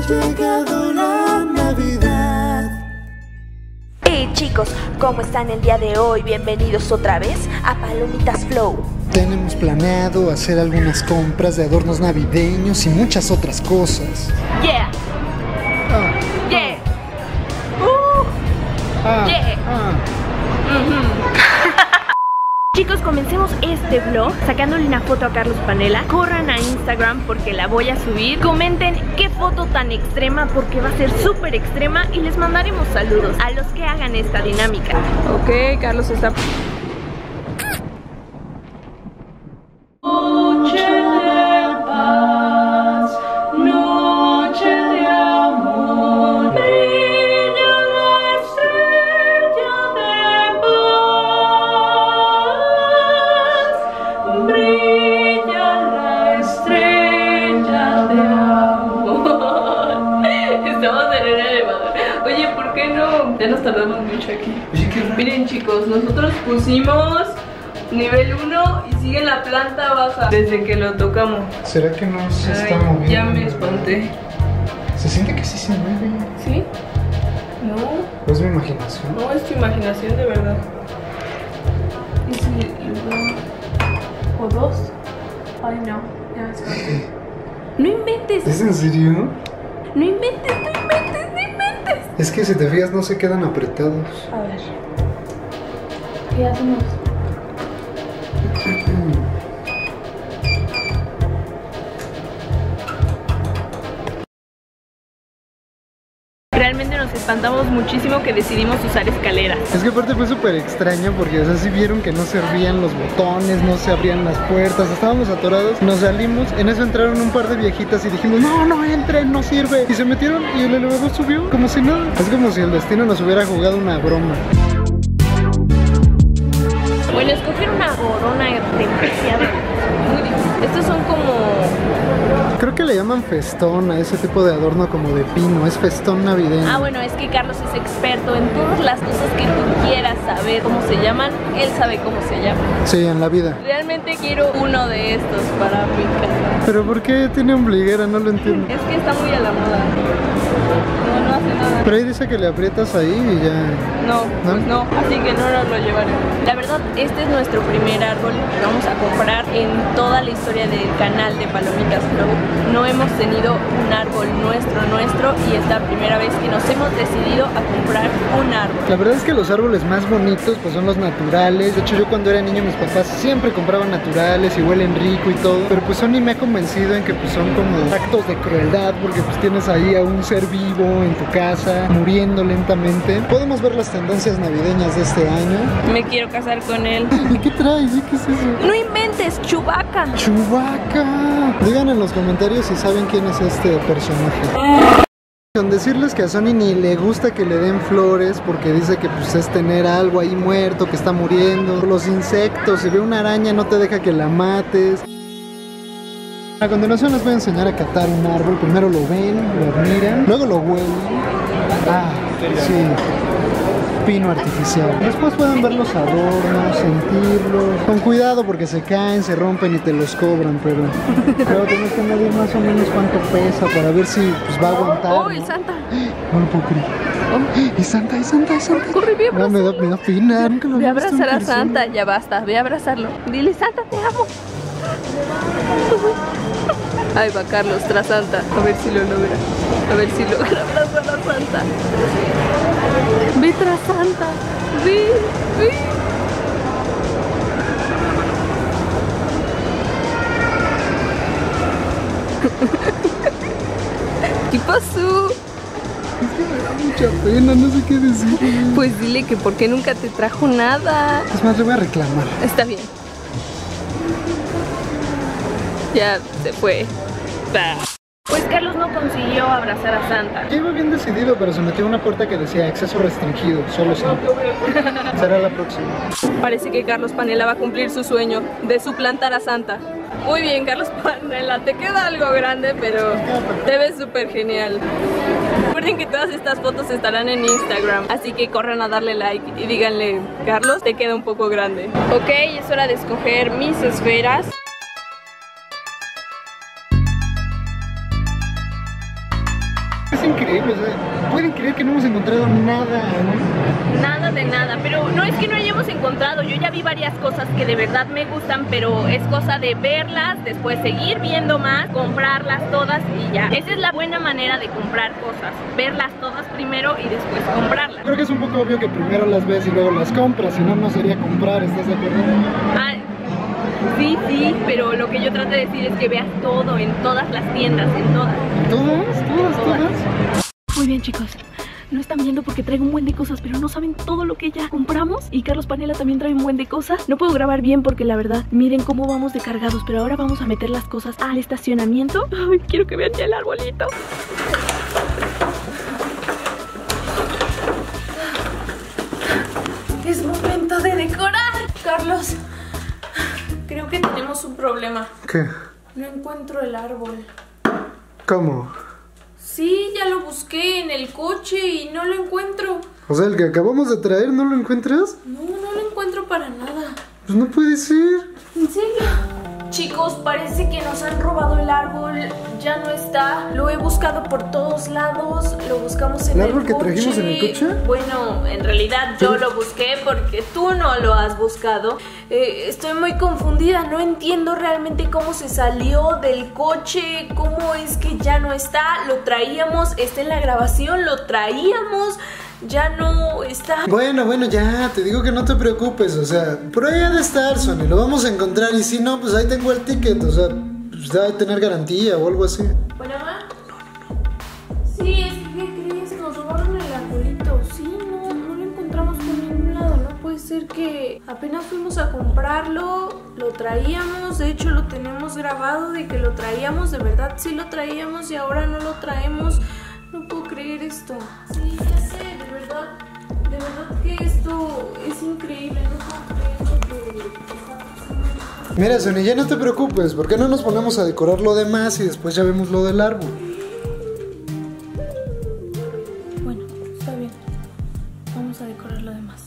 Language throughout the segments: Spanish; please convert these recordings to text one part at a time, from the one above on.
llegado la Navidad. Hey chicos, ¿cómo están el día de hoy? Bienvenidos otra vez a Palomitas Flow. Tenemos planeado hacer algunas compras de adornos navideños y muchas otras cosas. Yeah. Yeah. Yeah. Chicos, comencemos este vlog sacándole una foto a Carlos Panela. Corran a Instagram porque la voy a subir. Comenten qué foto tan extrema, porque va a ser súper extrema, y les mandaremos saludos a los que hagan esta dinámica. Ok, Carlos está... Noche de paz, noche de amor, brilla la estrella de paz, brilla la estrella de amor. Estamos en el elevador. Oye, ¿por qué no? Ya nos tardamos mucho aquí. Oye, qué raro. Miren chicos, nosotros pusimos nivel 1 y sigue en la planta baja desde que lo tocamos. ¿Será que no se está Ay, moviendo? ya me espanté. Se siente que sí se mueve. ¿Sí? No, ¿O es mi imaginación? no, es tu imaginación de verdad. ¿Y si le doy o dos? Ay no, ya me espanté. No inventes, ¿Es en serio? no inventes, no inventes, no inventes. Es que si te fijas no se quedan apretados. A ver, ¿qué hacemos? Realmente nos espantamos muchísimo que decidimos usar escaleras. Es que aparte fue súper extraño porque, o sea, sí vieron que no servían los botones, no se abrían las puertas, estábamos atorados, nos salimos, en eso entraron un par de viejitas y dijimos, no, no entren, no sirve. Y se metieron y el elevador subió como si nada. Es como si el destino nos hubiera jugado una broma. Bueno, escoger una corona demasiado muy difícil. Estos son como... Creo que le llaman festón a ese tipo de adorno como de pino, es festón navideño. Ah, bueno, es que Carlos es experto en todas las cosas que tú quieras saber cómo se llaman, él sabe cómo se llaman. Sí, en la vida. Realmente quiero uno de estos para mi casa. ¿Pero por qué tiene ombliguera? No lo entiendo. Es que está muy a la moda. No, no hace nada. Pero ahí dice que le aprietas ahí y ya... No, pues no, así que no nos lo llevaré. La verdad, este es nuestro primer árbol que vamos a comprar en toda la historia del canal de Palomitas Flow. No hemos tenido un árbol nuestro y es la primera vez que nos hemos decidido a comprar un árbol. La verdad es que los árboles más bonitos pues son los naturales. De hecho, yo cuando era niño mis papás siempre compraban naturales y huelen rico y todo. Pero pues Sony me ha convencido en que pues son como actos de crueldad, porque pues tienes ahí a un ser vivo en tu casa muriendo lentamente. Podemos ver las tendencias navideñas de este año. Me quiero casar con él. ¿Y qué traes? ¿Qué es eso? No inventes, Chewbacca. ¡Chewbacca! Digan en los comentarios si saben quién es este personaje. Con decirles que a Sony ni le gusta que le den flores porque dice que pues es tener algo ahí muerto que está muriendo. Los insectos, si ve una araña no te deja que la mates. A continuación les voy a enseñar a catar un árbol. Primero lo ven, lo admiran, luego lo huelen. Ah, sí. Pino artificial. Después pueden ver los adornos, sentirlos. Con cuidado porque se caen, se rompen y te los cobran, pero tienes que medir más o menos cuánto pesa para ver si pues, va a aguantar. Oh, ¿no? el Santa. No lo puedo creer. Oh. ¡Es Santa, es Santa, es Santa! Corre, ve a No, me da pena, nunca lo Ve a había visto en abrazar a persona. Santa, ya basta, ve a abrazarlo. Dile, Santa, te amo. Ahí va Carlos tras Santa, a ver si lo logra. A ver si logra abrazar a Santa. Ve tras Santa, ve, ve. ¿Qué pasó? Es que me da mucha pena, no sé qué decir. Pues dile que por qué nunca te trajo nada. Es más, le voy a reclamar. Está bien. Ya se fue. Bah. Pues Carlos no consiguió abrazar a Santa. Ya iba bien decidido, pero se metió a una puerta que decía acceso restringido, solo Santa. Será la próxima. Parece que Carlos Panela va a cumplir su sueño de suplantar a Santa. Muy bien, Carlos Panela, te queda algo grande, pero te ves súper genial. Recuerden que todas estas fotos estarán en Instagram, así que corran a darle like y díganle, Carlos, te queda un poco grande. Ok, es hora de escoger mis esferas. increíble, o sea, ¿pueden creer que no hemos encontrado nada aún? Nada de nada, pero no es que no hayamos encontrado. Yo ya vi varias cosas que de verdad me gustan, pero es cosa de verlas, después seguir viendo más, comprarlas todas y ya. Esa es la buena manera de comprar cosas, verlas todas primero y después comprarlas. Creo que es un poco obvio que primero las ves y luego las compras, si no, no sería comprar, ¿estás de acuerdo? Ah, sí, pero lo que yo trato de decir es que veas todo en todas las tiendas, en todas. ¿Todas? Muy bien, chicos. No están viendo porque traigo un buen de cosas, pero no saben todo lo que ya compramos. Y Carlos Panela también trae un buen de cosas. No puedo grabar bien porque la verdad, miren cómo vamos de cargados. Pero ahora vamos a meter las cosas al estacionamiento. Ay, quiero que vean ya el arbolito. Es momento de decorar. Carlos, creo que tenemos un problema. ¿Qué? No encuentro el árbol. ¿Cómo? Sí, ya lo busqué en el coche y no lo encuentro. O sea, el que acabamos de traer, ¿no lo encuentras? No lo encuentro para nada. Pues no puede ser. ¿En serio? Chicos, parece que nos han robado el árbol. Ya no está. Lo he buscado por todos lados. Lo buscamos en el coche. ¿El árbol que trajimos en el coche? Bueno, en realidad yo lo busqué porque tú no lo has buscado. Estoy muy confundida. No entiendo realmente cómo se salió del coche. Cómo es que ya no está. Lo traíamos. Está en la grabación. Lo traíamos. Ya no está. Bueno, ya, te digo que no te preocupes, o sea, por ahí ha de estar, Sony, lo vamos a encontrar y si no, pues ahí tengo el ticket, o sea, pues debe tener garantía o algo así. Bueno, mamá. Sí, es que, ¿qué crees? Nos robaron el arbolito. Sí, no lo encontramos por ningún lado. No puede ser que apenas fuimos a comprarlo, lo traíamos, de hecho lo tenemos grabado de que lo traíamos, de verdad sí lo traíamos y ahora no lo traemos. No puedo creer esto. Sí, ya sé, de verdad que esto es increíble. No puedo creer lo que está pasando. Mira, Sony, ya no te preocupes, ¿por qué no nos ponemos a decorar lo demás y después ya vemos lo del árbol? Bueno, está bien. Vamos a decorar lo demás.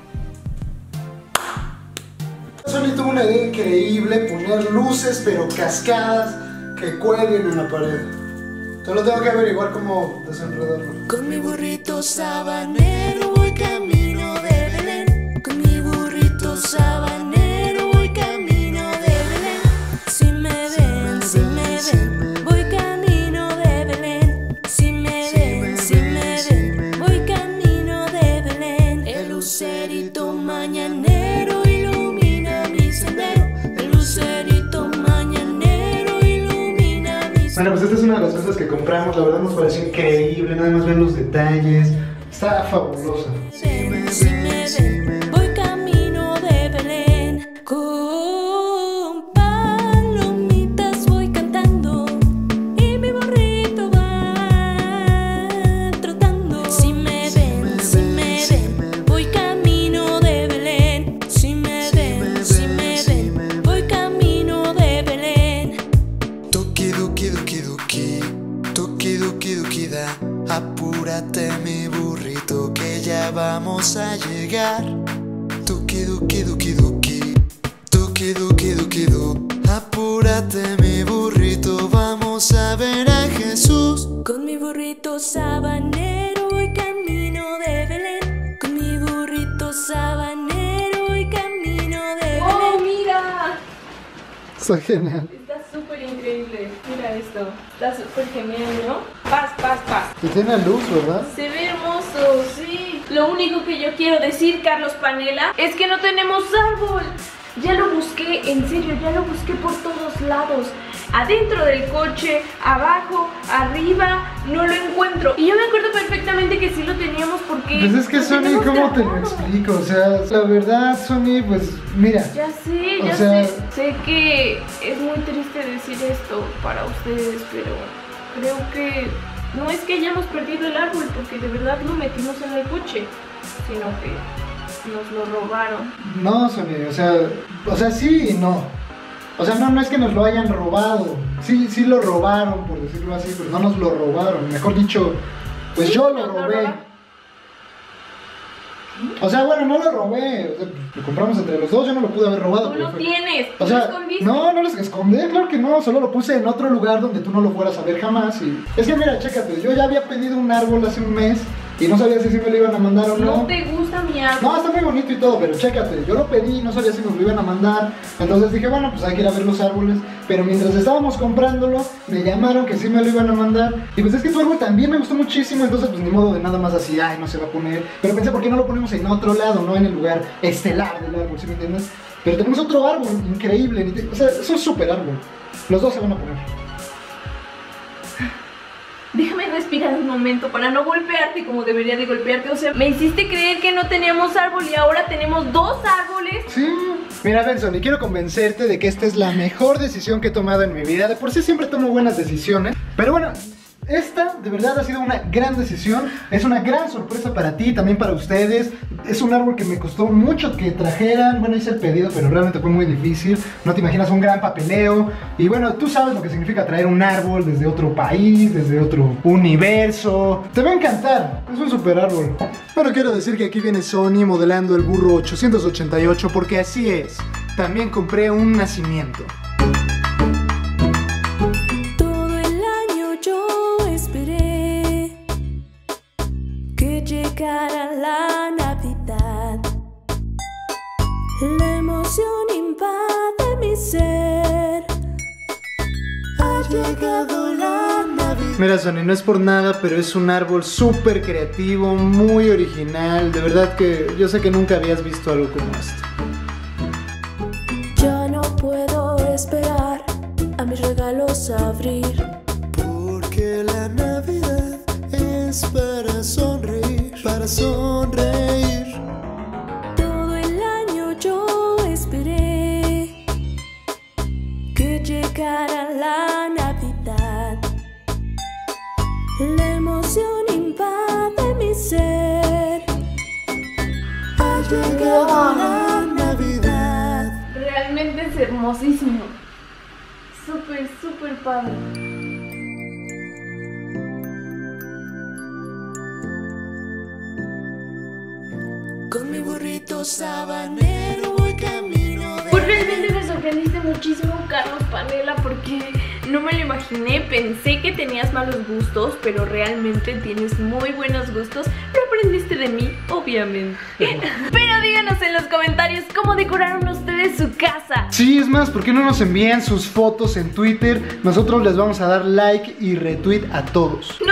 Sony tuvo una idea increíble, poner luces pero cascadas que cuelguen en la pared. Solo tengo que averiguar cómo desenredarlo. Con mi burrito sabanero voy camino de Belén. Con mi burrito sabanero voy camino de Belén. Si me ven, voy camino de Belén. Si me ven, voy camino de Belén. El lucerito mañanero ilumina mi sendero. El lucerito mañanero ilumina mi sendero. Bueno, pues esta es una de las cosas que compramos, la verdad nos pareció increíble, nada más ven los detalles, está fabulosa. Si me ven, voy camino de Belén. Con palomitas voy cantando y mi burrito va trotando. Si me ven, voy camino de Belén. Si me ven, voy camino de Belén. Toki duki duki duki, toki duki duki da. Apúrate mi burrito que ya vamos a llegar. Toki duki duki duki, toki duki duki du. Apúrate mi burrito, vamos a ver a Jesús. Con mi burrito sabanero voy camino de Belén. Con mi burrito sabanero voy camino de Belén. ¡Oh, mira! Está genial. Está súper increíble. Mira esto. Está súper genial, ¿no? Paz. Y tiene luz, ¿verdad? Se ve hermoso, sí. Lo único que yo quiero decir, Carlos Panela, es que no tenemos árbol. Ya lo busqué, en serio, ya lo busqué por todos lados. Adentro del coche, abajo, arriba, no lo encuentro. Y yo me acuerdo perfectamente que sí lo teníamos porque... Pues es que lo Sony, tenemos ¿cómo te lo grabado. explico? O sea, la verdad, Sony, pues mira. Ya sé, O sea, sé que es muy triste decir esto para ustedes, pero creo que no es que hayamos perdido el árbol porque de verdad lo metimos en el coche, sino que nos lo robaron. No, Sony, o sea, sí y no. O sea, no es que nos lo hayan robado. Sí lo robaron, por decirlo así, pero no nos lo robaron. Mejor dicho, pues Sí, yo lo nos lo robé. robaron. O sea, bueno, no lo robé, o sea, lo compramos entre los dos, yo no lo pude haber robado. Tú lo tienes, O tú sea, lo escondiste. no lo escondí, claro que no, solo lo puse en otro lugar donde tú no lo fueras a ver jamás. Y... Es que mira, chécate, yo ya había pedido un árbol hace un mes y no sabía si me lo iban a mandar o no. No te gusta mi árbol. No, está muy bonito y todo, pero chécate, yo lo pedí y no sabía si nos lo iban a mandar. Entonces dije, bueno, pues hay que ir a ver los árboles. Pero mientras estábamos comprándolo, me llamaron que sí me lo iban a mandar. Y pues es que tu árbol también me gustó muchísimo, entonces pues ni modo de nada más así, ay, no se va a poner. Pero pensé, ¿por qué no lo ponemos en otro lado, no en el lugar estelar del árbol, ¿sí me entiendes? Pero tenemos otro árbol increíble, o sea, es un super árbol. Los dos se van a poner. Déjame respirar un momento para no golpearte como debería de golpearte. O sea, me hiciste creer que no teníamos árbol y ahora tenemos 2 árboles. Sí. Mira, Benson, y quiero convencerte de que esta es la mejor decisión que he tomado en mi vida. De por sí siempre tomo buenas decisiones, pero bueno, esta de verdad ha sido una gran decisión. Es una gran sorpresa para ti, también para ustedes. Es un árbol que me costó mucho que trajeran. Bueno, hice el pedido, pero realmente fue muy difícil. No te imaginas, un gran papeleo. Y bueno, tú sabes lo que significa traer un árbol desde otro país, desde otro universo. Te va a encantar, es un super árbol. Bueno, quiero decir que aquí viene Sony modelando el burro 888, porque así es. También compré un nacimiento. Llegara la Navidad, la emoción invade mi ser. Ha llegado la Navidad. Mira, Sony, no es por nada, pero es un árbol súper creativo, muy original. De verdad que yo sé que nunca habías visto algo como este. Ya no puedo esperar a mis regalos abrir, Porque la Navidad es para sonreír, para sonreír. todo el año yo esperé que llegara la Navidad. La emoción invade mi ser. Ha llegado la Navidad. Realmente es hermosísimo. Súper, súper padre. Con mi burrito sabanero voy camino de... Pues realmente me sorprendiste muchísimo, Carlos Panela, porque no me lo imaginé. Pensé que tenías malos gustos, pero realmente tienes muy buenos gustos. Lo aprendiste de mí, obviamente. Pero díganos en los comentarios cómo decoraron ustedes su casa. Sí, es más, ¿por qué no nos envían sus fotos en Twitter? Nosotros les vamos a dar like y retweet a todos.